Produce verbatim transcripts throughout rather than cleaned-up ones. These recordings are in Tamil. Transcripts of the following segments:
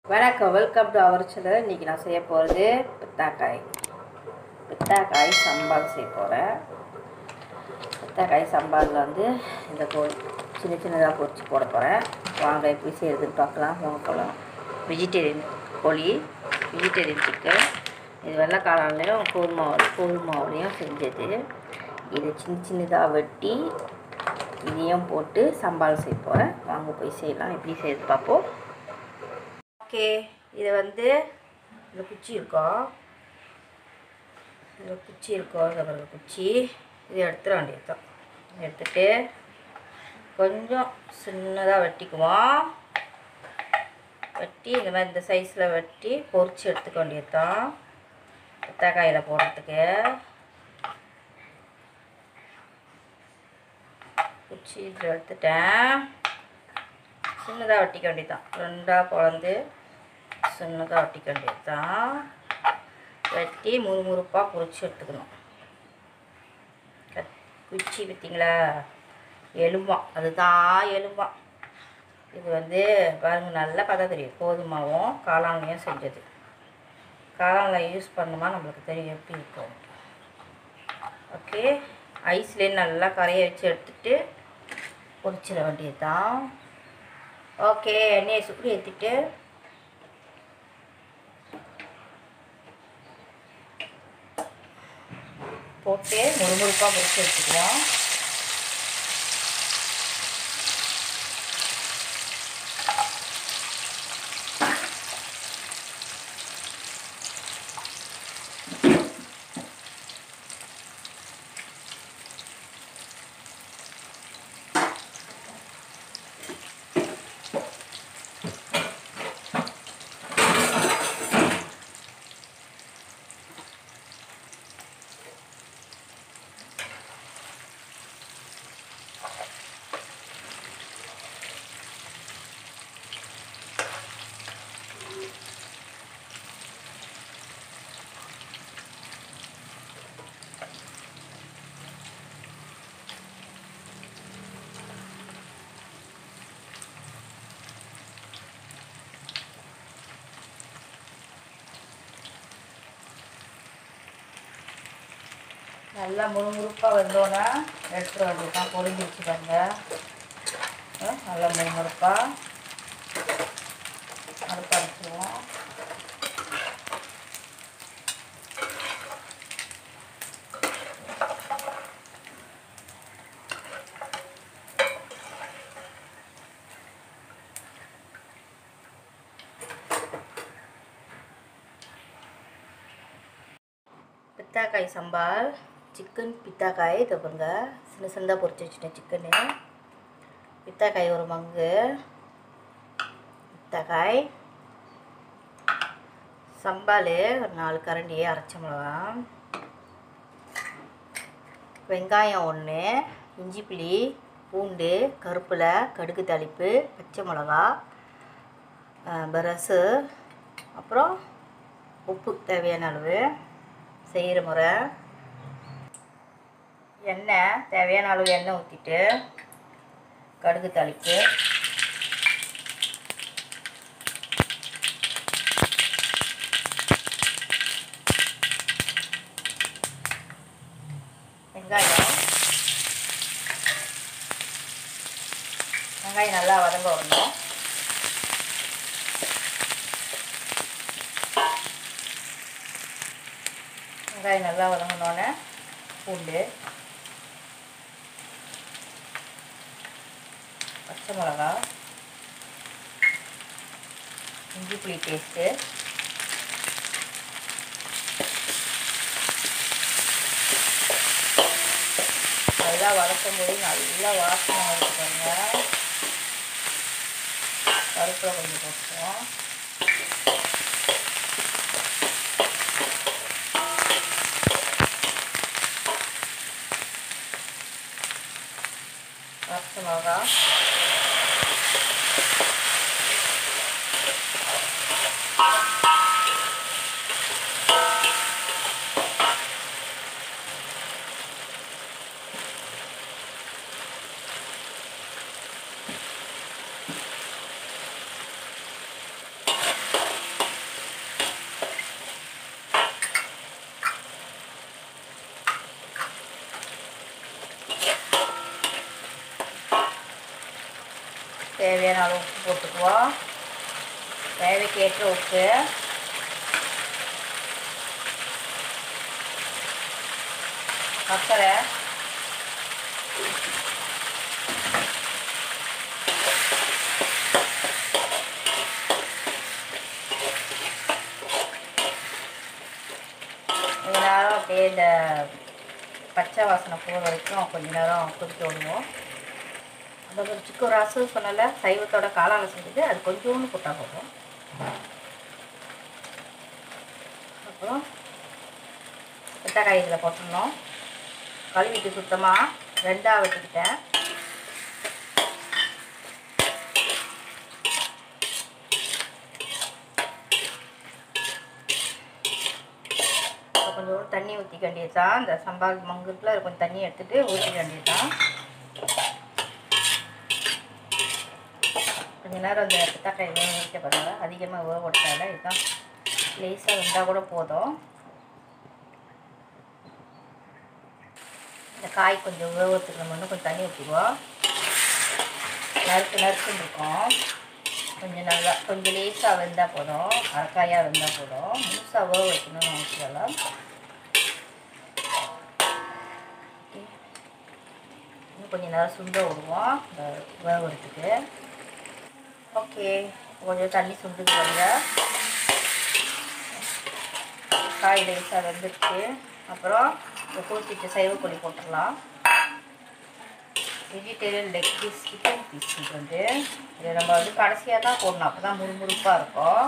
வணக்கம், வெல்கம் டு அவர் சேனல். இன்றைக்கி நான் செய்ய போகிறது பித்தாக்காய் பித்தாக்காய் சம்பால் செய்ய போகிறேன். பித்தாக்காய் சம்பாலில் வந்து இந்த கோழி சின்ன சின்னதாக பொரிச்சு போட போகிறேன். வாங்க எப்படி செய்யறதுன்னு பார்க்கலாம். வாங்க போகலாம். வெஜிடேரியன் கோழி, வெஜிடேரியன் சிக்கன். இது வெள்ளைக்காளான்லேயும் கோதுமாவு கோதுமாவுலேயும் செஞ்சது. இதை சின்ன சின்னதாக வெட்டி இதையும் போட்டு சம்பால் செய்ய போகிறேன். வாங்க போய் செய்யலாம். எப்படி செய்யறது பார்ப்போம். ஓகே, இதை வந்து இந்த குச்சி இருக்கும், இந்த குச்சி இருக்கும், இந்த பிறகு குச்சி இதை எடுத்துட வேண்டியது தான். எடுத்துகிட்டு கொஞ்சம் சின்னதாக வெட்டிக்குவோம். வெட்டி இந்த மாதிரி இந்த சைஸில் வெட்டி பொரித்து எடுத்துக்க வேண்டியது தான். பித்தாக்காயில் போடுறதுக்கு குச்சி இதில் எடுத்துட்டேன். சின்னதாக வெட்டிக்க வேண்டியது தான். ரெண்டாக குழந்து சின்னதாக வெட்டிக்க வேண்டியது தான். வெட்டி முறுமுறுப்பாக பொரிச்சு எடுத்துக்கணும். கட் குச்சி பார்த்திங்களா, எலும்பாம், அதுதான் எலும்பாம். இது வந்து பாருங்கள், நல்லா பார்த்தா தெரியும். கோதுமாவும் காளான்லையும் செஞ்சது. காளானில் யூஸ் பண்ணுமா நம்மளுக்கு தெரியும் எப்படி இருக்கும். ஓகே, ஐஸ்லேயே நல்லா கரையை வச்சு எடுத்துகிட்டு பொரிச்சிட வேண்டியது தான். ஓகே, எண்ணெயை சுற்றி ஏற்றிட்டு போட்டு முறுமுறுப்பாக பொரிச்சு எடுத்துக்கிறோம். நல்லா முறுமுறுப்பாக வந்தோன்னா எடுத்துட வேண்டியதான். பொரிஞ்சு வச்சுக்கோங்க. நல்லா முறுமுறுப்பாக அடுப்பு அரைச்சிடுவோம். பித்தாக்காய் சம்பால் சிக்கன் பித்தாக்காய் தப்புங்க, சின்ன சின்னதாக பொரிச்சு வச்சுட்டேன். சிக்கனு பித்தாக்காய் ஒரு மங்கு, பித்தாக்காய் சம்பால் ஒரு நாலு கரண்டி அரைச்ச மிளகா, வெங்காயம் ஒன்று, இஞ்சி புளி பூண்டு கருப்பில் கடுகு தாளிப்பு, பச்சை மிளகா, பிரசு, அப்புறம் உப்பு தேவையான அளவு. செய்கிற முறை, எண்ணெய் தேவையான அளவு எண்ணெய் ஊற்றிட்டு கடுகு தாளிப்பு, வெங்காயம் வெங்காயம் நல்லா வதங்க வரணும். வெங்காயம் நல்லா வதங்கினோடனே பூண்டு, பச்சை மிளகா, இஞ்சி புளி பேஸ்ட்டு, நல்லா வதக்கும் போது நல்லா வாசனை வச்சுக்கோங்க. கருப்பில் கொஞ்சம் போட்டுவோம். பச்சை மிளகா, தேவையான அளவு உப்பு போட்டுக்குவோம். தேவைக்கேற்ற உப்பு. சர்க்கரை, கொஞ்ச நேரம் அப்படியே இந்த பச்சை வாசனை போகிற வரைக்கும் கொஞ்ச நேரம் கொதிக்க விடுவோம். அந்த ஒரு சிக்கு ரசம் சொன்னல சைவத்தோட காளான் செஞ்சது, அது கொஞ்சோண்டு போட்டால் போதும். அப்புறம் வெட்டைக்காய் இதில் போட்டுடணும். கழுவிட்டு சுத்தமாக ரெண்டாக வெட்டிக்கிட்டேன். கொஞ்சம் தண்ணி ஊற்றிக்க வேண்டியதுதான். இந்த சம்பால் மங்குக்குள்ள கொஞ்சம் தண்ணி எடுத்துகிட்டு ஊற்றிக்க வேண்டியதுதான். கொஞ்சம் நேரம் அந்த வெட்டைக்காய் வேக வைக்க பாருங்க. அதிகமாக வேக போட்டால இதுதான் லேசாக வெந்தால் கூட போதும். இந்த காய் கொஞ்சம் வேகத்துக்கு நம்ம இன்னும் கொஞ்சம் தண்ணி ஊற்றிக்குவோம். நறுக்கு நறுக்குன்னு இருக்கும். கொஞ்சம் நல்லா கொஞ்சம் லேசாக வெந்தால் போதும். அரைக்காயாக வெந்தால் போதும். முழுசாக வேக வைக்கணும்னு நினச்சிக்கலாம். இன்னும் கொஞ்சம் நேரம் சுண்ட விடுவோம் இந்த வேகிறதுக்கு. ஓகே, கொஞ்சம் தண்ணி சுண்டுக்கு வருங்க. காய் லேசாக வெந்துருச்சு. அப்புறம் இந்த கூட்டிட்டு சைவக்கொடி போட்டுடலாம். Vegetarian leg piece, chicken piece வந்து இதை நம்ம வந்து கடைசியாக தான் போடணும். அப்போ தான் முறுமுறுப்பாக இருக்கும்.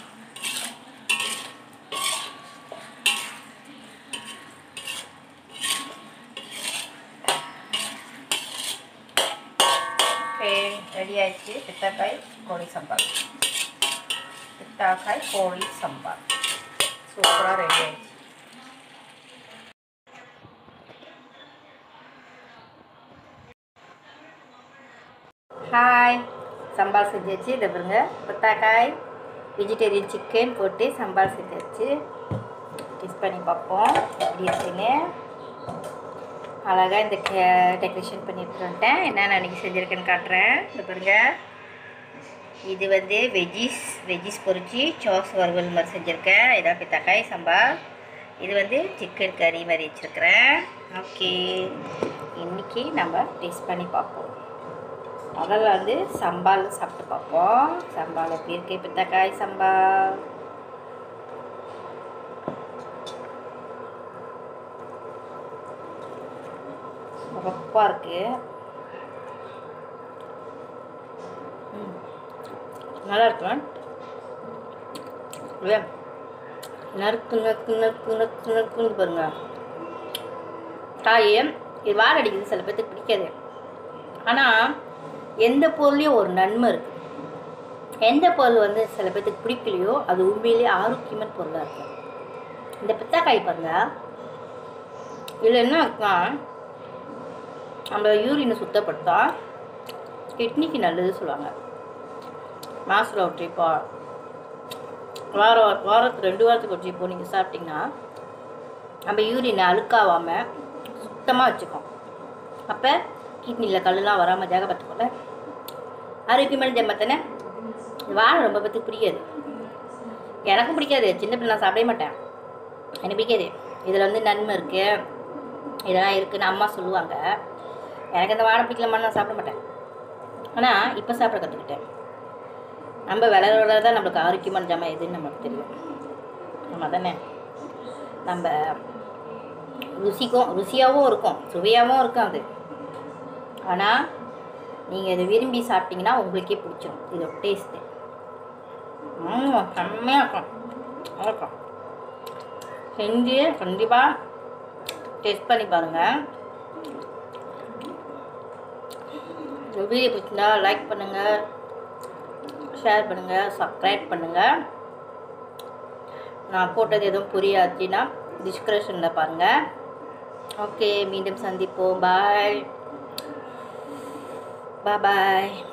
ஓகே, ரெடி ஆயிடுச்சு. பித்தாக்காய் கோழி சம்பார். பித்தாக்காய் கோழி சம்பார் சூப்பராக ரெடி ஆயிடுச்சு. ஹாய், சம்பால் செஞ்சாச்சு. இதை பாருங்க, பித்தாக்காய் வெஜிடேரியன் சிக்கன் போட்டு சம்பால் செஞ்சாச்சு. டேஸ்ட் பண்ணி பார்ப்போம் எப்படி இருக்குன்னு. அழகாக இந்த கே டெக்கரேஷன் பண்ணிட்டு வந்துட்டேன். என்னென்ன அன்றைக்கி செஞ்சுருக்கேன்னு காட்டுறேன். இந்த பாருங்க, இது வந்து வெஜ்ஜிஸ் வெஜ்ஜிஸ் பொரிச்சு சாஸ் வறுவல் மாதிரி செஞ்சுருக்கேன். இதான் பித்தாக்காய் சம்பால். இது வந்து சிக்கன் கறி மாதிரி வச்சுருக்கிறேன். ஓகே, இன்றைக்கி நம்ம டேஸ்ட் பண்ணி பார்ப்போம். முதல்ல வந்து சம்பால் சாப்பிட்டு பார்ப்போம். சம்பால் எப்படி இருக்கு? பித்தாக்காய் சம்பால். ரொப்பா இருக்கு. நல்லா இருக்கு. நறுக்கு நறுக்கு நறுக்கு நறுக்கு நறுக்குன்னு பாருங்க. காய் இது வாழை அடிக்குது, சில பேர்த்துக்கு பிடிக்காது. ஆனால் எந்த பொருளையும் ஒரு நன்மை இருக்குது. எந்த பொருள் வந்து சில பேர்த்துக்கு பிடிக்கலையோ அது உண்மையிலேயே ஆரோக்கியமான பொருளாக இருக்கும். இந்த பித்தாக்காய் பாருங்க, இதில் என்ன இருக்குன்னா நம்ம யூரினை சுத்தப்படுத்தா, கிட்னிக்கு நல்லது சொல்லுவாங்க. மாதத்தில் ஒரு ட்ரிப்போ வாரம் வாரத்துக்கு ரெண்டு வாரத்துக்கு ஒரு ட்ரிப்போ நீங்கள் சாப்பிட்டிங்கன்னா நம்ம யூரினை அழுக்காகாமல் சுத்தமாக வச்சுக்கோம். அப்போ கிட்னியில் கல்லுலாம் வராமல் ஜாக பார்த்துக்கோல. ஆரோக்கியமான ஜம்மத்தானே. வாழை ரொம்ப பேத்துக்கு பிடிக்காது. எனக்கும் பிடிக்காது. சின்ன பிள்ளை நான் சாப்பிடவே மாட்டேன், எனக்கு பிடிக்காது. இதில் வந்து நன்மை இருக்குது, இதெல்லாம் இருக்குதுன்னு அம்மா சொல்லுவாங்க. எனக்கு இந்த வாழை பிடிக்கலாமான்னு நான் சாப்பிட மாட்டேன். ஆனால் இப்போ சாப்பிட கற்றுக்கிட்டேன். நம்ம விளையாட தான் நம்மளுக்கு ஆரோக்கியமான ஜாமா எதுன்னு நம்மளுக்கு தெரியும். ஆமாம் தானே. நம்ம ருசிக்கும் ருசியாகவும் இருக்கும், சுவையாகவும் இருக்கும் அது. ஆனால் நீங்கள் இதை விரும்பி சாப்பிட்டீங்கன்னா உங்களுக்கே பிடிச்சிடும் இதோட டேஸ்ட்டு. ம் செம்மையாக இருக்கும். இருக்கும் செஞ்சு கண்டிப்பாக டேஸ்ட் பண்ணி பாருங்கள். இந்த வீடியோ பிடிச்சிருந்தா லைக் பண்ணுங்கள், ஷேர் பண்ணுங்கள், சப்ஸ்கிரைப் பண்ணுங்கள். நான் போட்டது எதுவும் புரியாச்சுன்னா டிஸ்கிரிப்ஷனில் பாருங்கள். ஓகே, மீண்டும் சந்திப்போம். பாய் பாய்.